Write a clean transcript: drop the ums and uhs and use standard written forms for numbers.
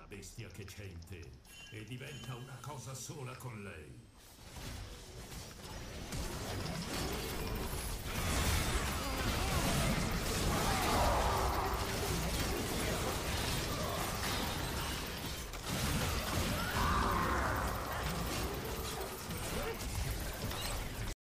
bestia che c'è in te e diventa una cosa sola con lei.